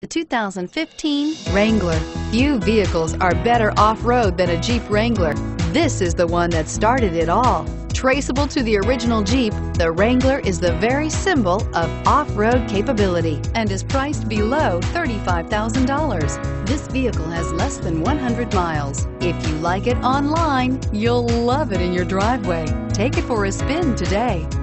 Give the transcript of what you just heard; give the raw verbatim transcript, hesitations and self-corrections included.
The two thousand fifteen Wrangler. Few vehicles are better off-road than a Jeep Wrangler. This is the one that started it all. Traceable to the original Jeep, the Wrangler is the very symbol of off-road capability and is priced below thirty-five thousand dollars. This vehicle has less than one hundred miles. If you like it online, you'll love it in your driveway. Take it for a spin today.